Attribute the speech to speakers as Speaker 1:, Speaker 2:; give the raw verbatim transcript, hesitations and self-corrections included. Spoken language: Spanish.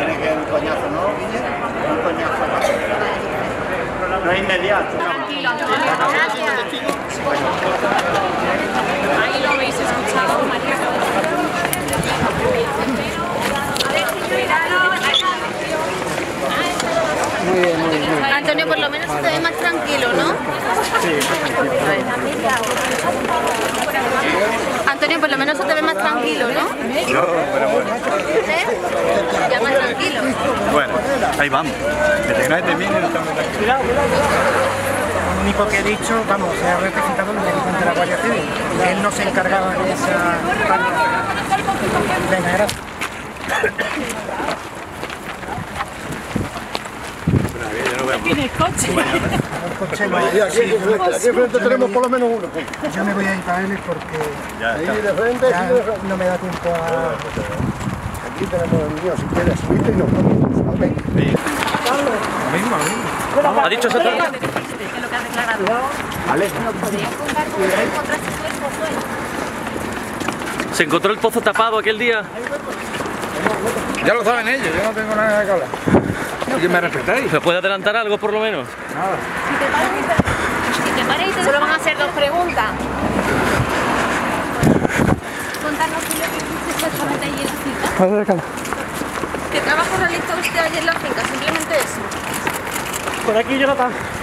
Speaker 1: tiene que un coñazo, ¿no, Guille? Un coñazo. No es inmediato.
Speaker 2: Tranquilo, gracias. Ahí lo habéis escuchado, María.
Speaker 3: Muy bien, muy bien.
Speaker 4: Antonio, por lo menos se te ve más tranquilo, ¿no?
Speaker 3: Sí,
Speaker 4: Antonio, por lo menos se te ve más tranquilo, ¿no?
Speaker 5: No, pero bueno.
Speaker 4: ¿Eh? Ya más tranquilo.
Speaker 5: Bueno, ahí vamos. Desde que no termine no estamos tranquilos.
Speaker 3: Lo único que he dicho, vamos, se ha rectificado el médico de la Guardia Civil. Él no se encargaba de esa parte. Venga, gracias.
Speaker 2: Tiene coche.
Speaker 3: El coche no.
Speaker 1: Aquí, aquí, aquí enfrente tenemos por lo menos uno.
Speaker 3: Yo me voy a ir para él porque
Speaker 5: Ya
Speaker 1: Ahí
Speaker 5: está.
Speaker 1: de frente,
Speaker 3: ya
Speaker 1: aquí de frente.
Speaker 3: no me da tiempo a...
Speaker 1: Aquí tenemos el mío, si quieres, subiste y nos vamos. Okay.
Speaker 5: Lo mismo, lo mismo. ¿Ha dicho exactamente?
Speaker 2: ¿Qué es lo que ha declarado?
Speaker 1: Vale.
Speaker 6: ¿Se encontró el pozo tapado aquel día?
Speaker 5: Ya lo saben ellos, yo no tengo nada que hablar. ¿Y que me respetáis?
Speaker 6: ¿Se puede adelantar algo por lo menos?
Speaker 5: Nada.
Speaker 4: Si te paras y te solo van a hacer dos preguntas.
Speaker 2: Contarnos qué es lo que hiciste exactamente allí en la finca.
Speaker 4: ¿Qué trabajo realizó usted ayer en la finca? Simplemente eso.
Speaker 3: Por aquí, Jonathan.